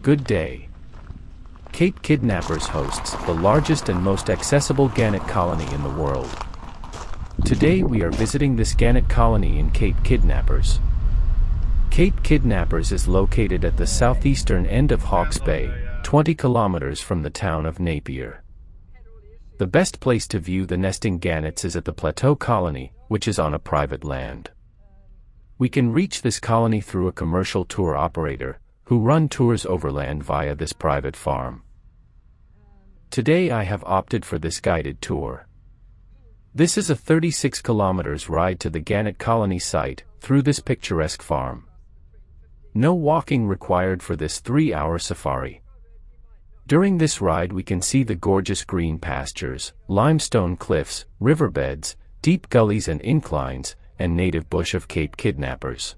Good day. Cape Kidnappers hosts the largest and most accessible gannet colony in the world. Today we are visiting this gannet colony in Cape Kidnappers. Cape Kidnappers is located at the southeastern end of Hawke's Bay, 20 kilometers from the town of Napier. The best place to view the nesting gannets is at the Plateau Colony, which is on a private land. We can reach this colony through a commercial tour operator, who run tours overland via this private farm. Today I have opted for this guided tour. This is a 36 kilometers ride to the gannet colony site, through this picturesque farm. No walking required for this 3-hour safari. During this ride we can see the gorgeous green pastures, limestone cliffs, riverbeds, deep gullies and inclines, and native bush of Cape Kidnappers.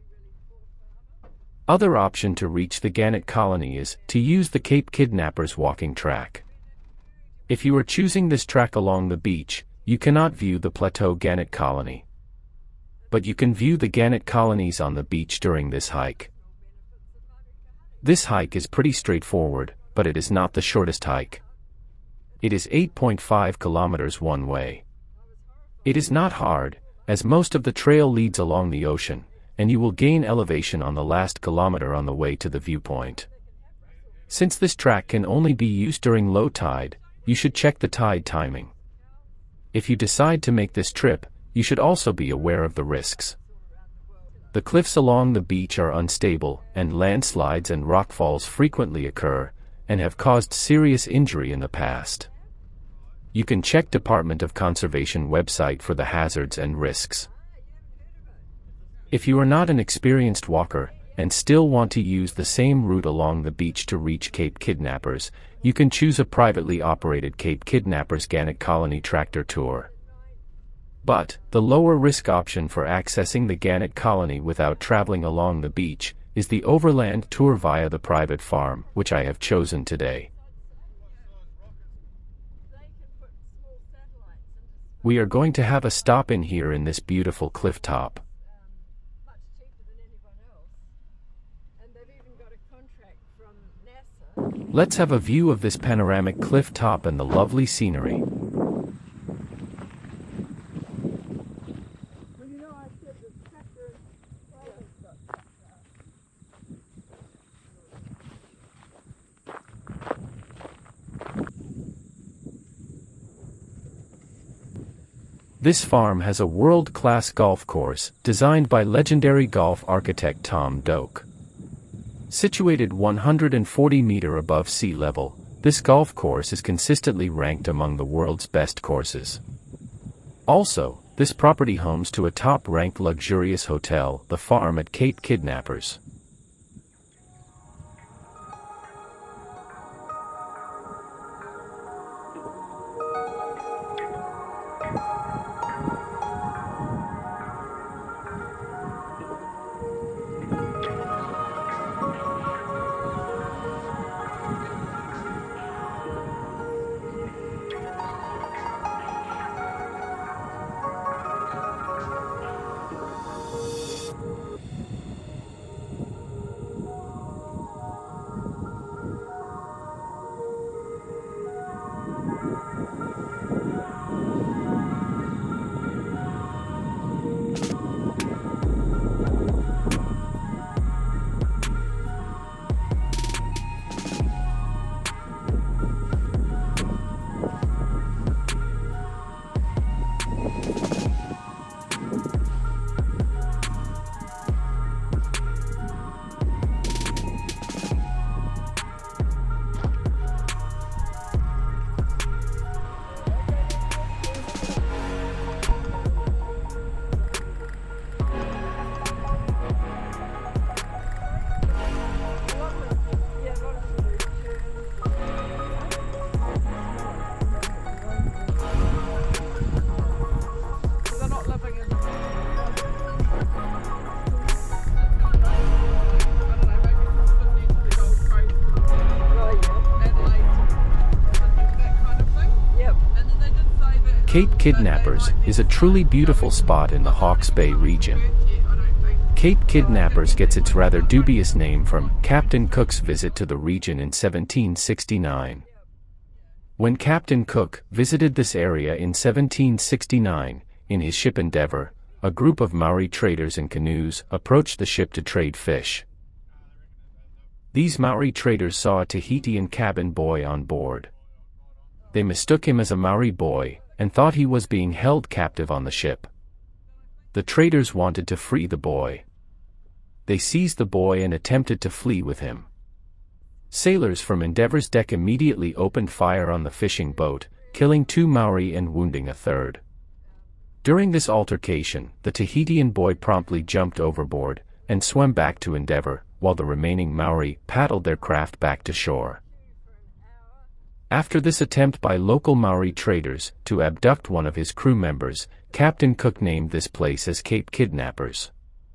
Other option to reach the gannet colony is to use the Cape Kidnappers walking track. If you are choosing this track along the beach, you cannot view the Plateau gannet colony. But you can view the gannet colonies on the beach during this hike. This hike is pretty straightforward, but it is not the shortest hike. It is 8.5 kilometers one way. It is not hard, as most of the trail leads along the ocean, and you will gain elevation on the last kilometer on the way to the viewpoint. Since this track can only be used during low tide, you should check the tide timing. If you decide to make this trip, you should also be aware of the risks. The cliffs along the beach are unstable, and landslides and rockfalls frequently occur, and have caused serious injury in the past. You can check Department of Conservation website for the hazards and risks. If you are not an experienced walker, and still want to use the same route along the beach to reach Cape Kidnappers, you can choose a privately operated Cape Kidnappers Gannet Colony tractor tour. But, the lower risk option for accessing the gannet colony without traveling along the beach, is the overland tour via the private farm, which I have chosen today. We are going to have a stop in here in this beautiful cliff top. Let's have a view of this panoramic cliff top and the lovely scenery. This farm has a world-class golf course, designed by legendary golf architect Tom Doak. Situated 140 meters above sea level, this golf course is consistently ranked among the world's best courses. Also, this property homes to a top-ranked luxurious hotel, the Farm at Cape Kidnappers. Cape Kidnappers is a truly beautiful spot in the Hawke's Bay region. Cape Kidnappers gets its rather dubious name from Captain Cook's visit to the region in 1769. When Captain Cook visited this area in 1769, in his ship Endeavour, a group of Maori traders in canoes approached the ship to trade fish. These Maori traders saw a Tahitian cabin boy on board. They mistook him as a Maori boy, and thought he was being held captive on the ship. The traders wanted to free the boy. They seized the boy and attempted to flee with him. Sailors from Endeavour's deck immediately opened fire on the fishing boat, killing 2 Maori and wounding a 3rd. During this altercation, the Tahitian boy promptly jumped overboard and swam back to Endeavour, while the remaining Maori paddled their craft back to shore. After this attempt by local Maori traders to abduct one of his crew members, Captain Cook named this place as Cape Kidnappers.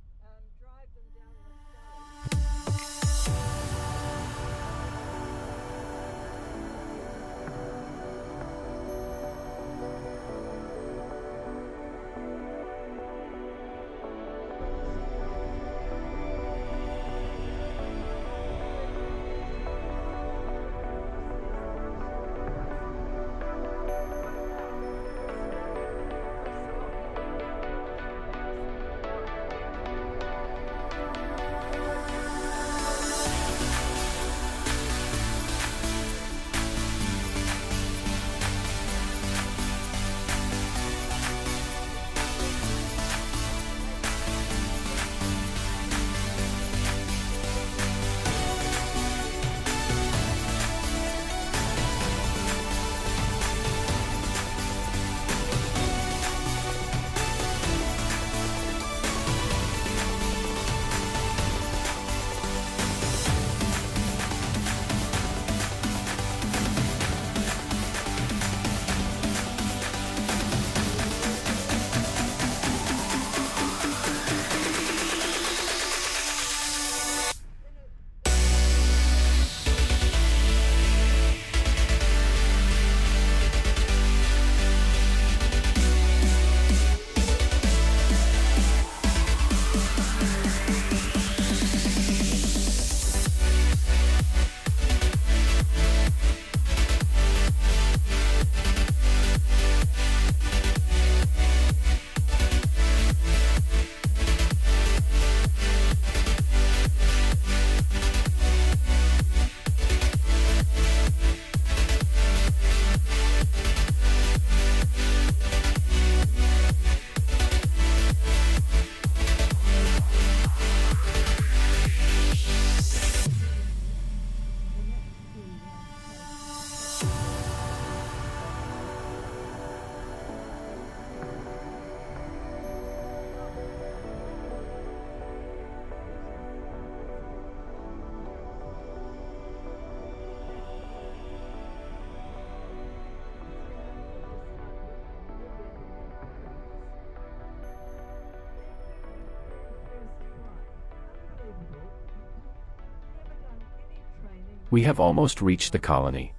We have almost reached the colony.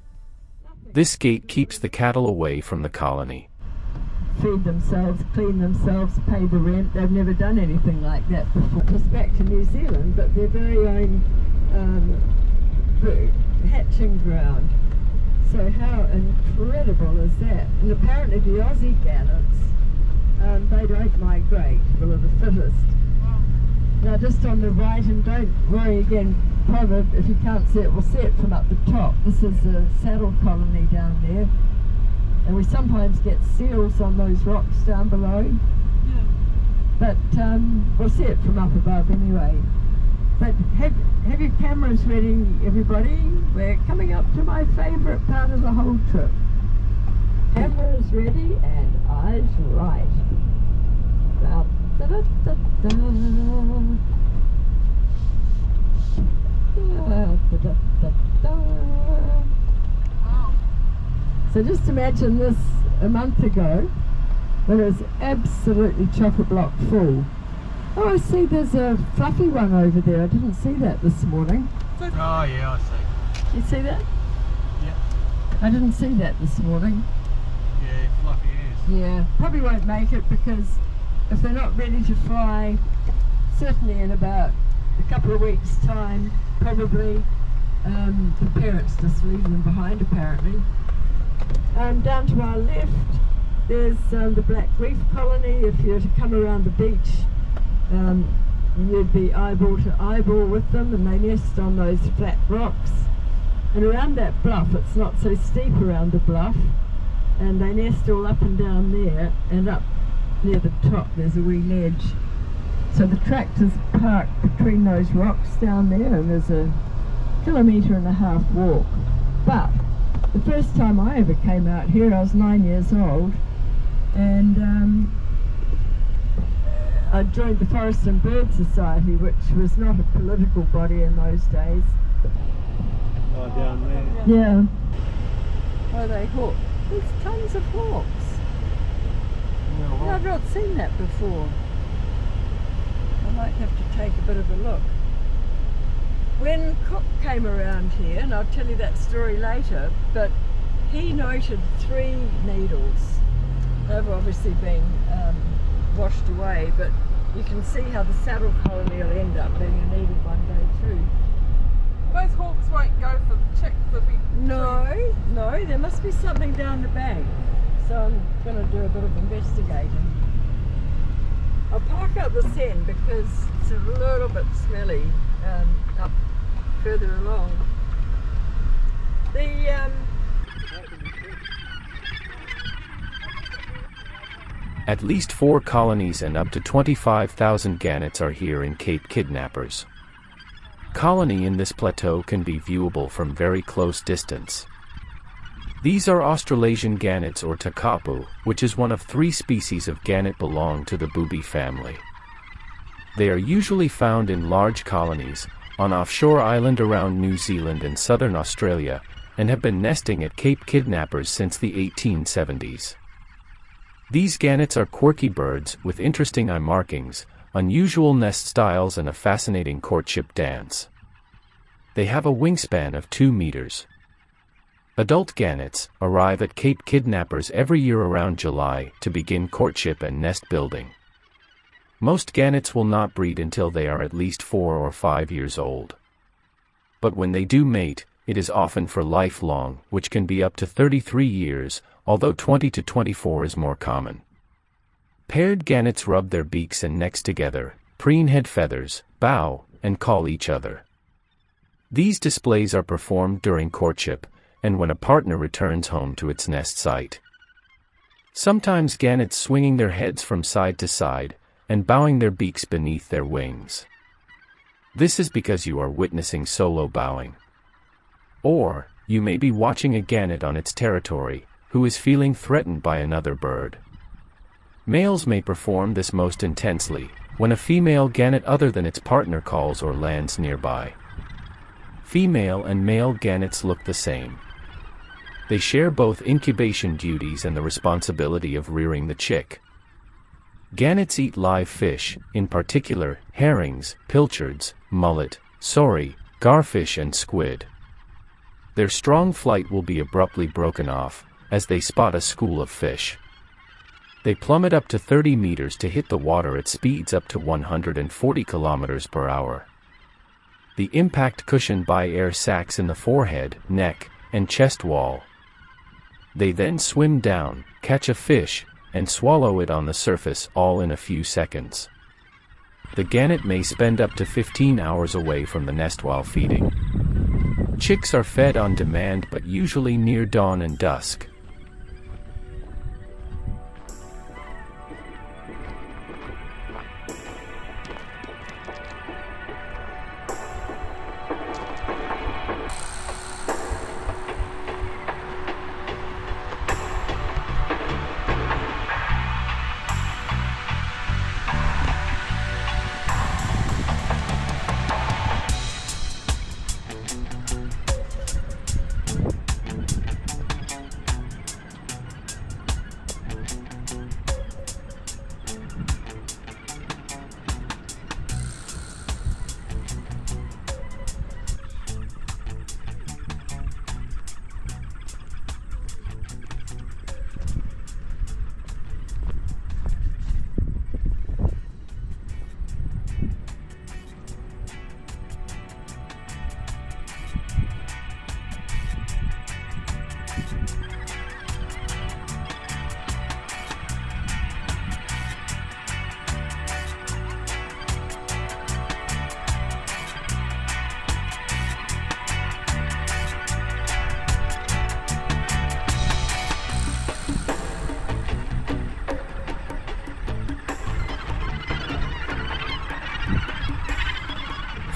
This gate keeps the cattle away from the colony. Feed themselves, clean themselves, pay the rent. They've never done anything like that before. It's back to New Zealand, but their very own hatching ground. So how incredible is that? And apparently the Aussie Gannets, they don't migrate, well, the fittest. Now just on the right, and don't worry again, Proverb, if you can't see it, we'll see it from up the top. This is the saddle colony down there. And we sometimes get seals on those rocks down below. Yeah. But we'll see it from up above anyway. But have your cameras ready, everybody. We're coming up to my favourite part of the whole trip. Cameras ready and eyes right. Da, da, da, da, da. Da, da, da, da. So just imagine this a month ago when it was absolutely chock-a-block full. Oh, I see there's a fluffy one over there. I didn't see that this morning. Oh yeah, I see. You see that? Yeah. I didn't see that this morning. Yeah, fluffy ears. Yeah, probably won't make it because if they're not ready to fly certainly in about a couple of weeks' time, probably. The parents just leave them behind, apparently. Down to our left, there's the black reef colony. If you were to come around the beach, you'd be eyeball to eyeball with them, and they nest on those flat rocks. And around that bluff, it's not so steep around the bluff, and they nest all up and down there, and up near the top there's a wee ledge. So the tractor's parked between those rocks down there, and there's a 1.5 kilometre walk. But the first time I ever came out here, I was 9 years old, and I joined the Forest and Bird Society, which was not a political body in those days. Oh, down there. Yeah. Oh, they hawk. There's tons of hawks. I've not seen that before. I might have to take a bit of a look. When Cook came around here, and I'll tell you that story later, but he noted 3 needles. They've obviously been washed away, but you can see how the saddle colony will end up being a needle one day too. Those hawks won't go for the chicks, they'll be... No, there must be something down the bank. So I'm going to do a bit of investigating. I'll park up this end because it's a little bit smelly up further along. At least 4 colonies and up to 25,000 gannets are here in Cape Kidnappers. Colony in this plateau can be viewable from very close distance. These are Australasian gannets or tākapu, which is one of 3 species of gannet belong to the booby family. They are usually found in large colonies, on offshore island around New Zealand and southern Australia, and have been nesting at Cape Kidnappers since the 1870s. These gannets are quirky birds with interesting eye markings, unusual nest styles and a fascinating courtship dance. They have a wingspan of 2 meters. Adult gannets arrive at Cape Kidnappers every year around July to begin courtship and nest building. Most gannets will not breed until they are at least 4 or 5 years old. But when they do mate, it is often for lifelong, which can be up to 33 years, although 20 to 24 is more common. Paired gannets rub their beaks and necks together, preen head feathers, bow, and call each other. These displays are performed during courtship, and when a partner returns home to its nest site. Sometimes gannets swinging their heads from side to side, and bowing their beaks beneath their wings. This is because you are witnessing solo bowing. Or, you may be watching a gannet on its territory, who is feeling threatened by another bird. Males may perform this most intensely, when a female gannet other than its partner calls or lands nearby. Female and male gannets look the same. They share both incubation duties and the responsibility of rearing the chick. Gannets eat live fish, in particular, herrings, pilchards, mullet, sorry, garfish and squid. Their strong flight will be abruptly broken off, as they spot a school of fish. They plummet up to 30 meters to hit the water at speeds up to 140 kilometers per hour. The impact cushioned by air sacs in the forehead, neck, and chest wall. They then swim down, catch a fish, and swallow it on the surface, all in a few seconds. The gannet may spend up to 15 hours away from the nest while feeding. Chicks are fed on demand but usually near dawn and dusk.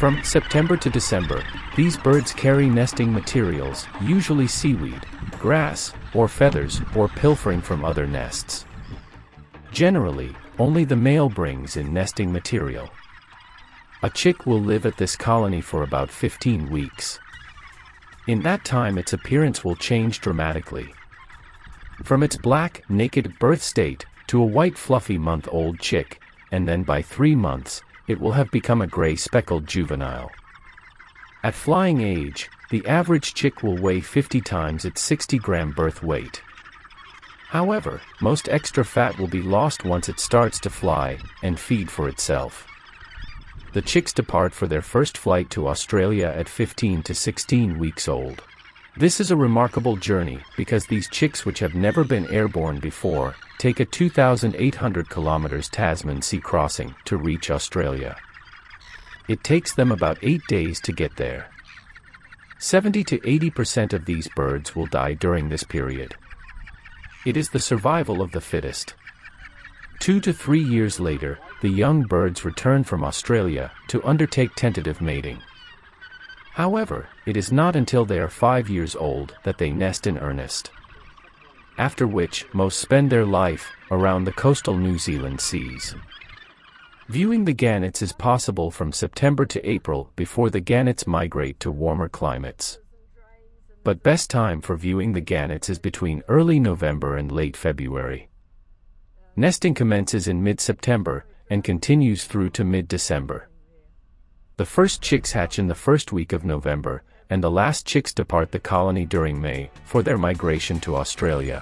From September to December, these birds carry nesting materials, usually seaweed, grass, or feathers, or pilfering from other nests. Generally, only the male brings in nesting material. A chick will live at this colony for about 15 weeks. In that time its appearance will change dramatically. From its black, naked birth state, to a white fluffy month-old chick, and then by 3 months, it will have become a gray speckled juvenile. At flying age, the average chick will weigh 50 times its 60-gram birth weight. However, most extra fat will be lost once it starts to fly and feed for itself. The chicks depart for their first flight to Australia at 15 to 16 weeks old. This is a remarkable journey because these chicks, which have never been airborne before, take a 2,800 kilometers Tasman Sea crossing to reach Australia. It takes them about 8 days to get there. 70 to 80% of these birds will die during this period. It is the survival of the fittest. 2 to 3 years later, the young birds return from Australia to undertake tentative mating. However, it is not until they are 5 years old that they nest in earnest. After which, most spend their life around the coastal New Zealand seas. Viewing the gannets is possible from September to April before the gannets migrate to warmer climates. But best time for viewing the gannets is between early November and late February. Nesting commences in mid-September and continues through to mid-December. The first chicks hatch in the first week of November, and the last chicks depart the colony during May for their migration to Australia.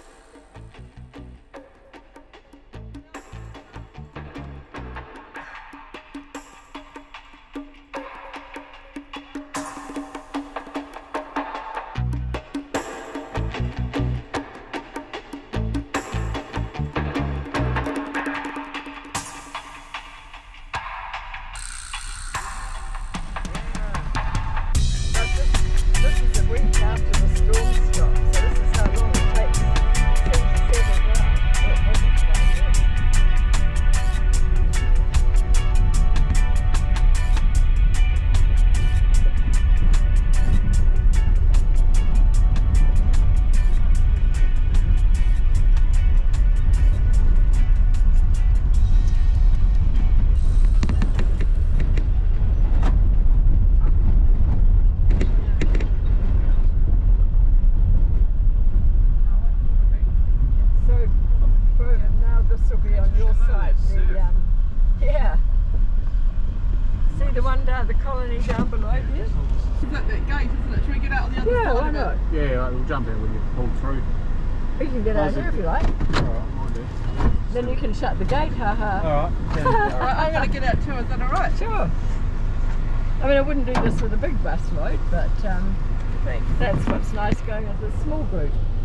The one down the colony down below here. Is that gate, isn't it? Should we get out on the other side? Yeah, why not? Yeah, we'll jump in when you pull through. We can get out here if you like. Alright, might do. Then you can shut the gate, haha. Alright. Alright, I'm going to get out too, is that alright? Sure. I mean, I wouldn't do this with a big bus load, but that's what's nice going with a small group.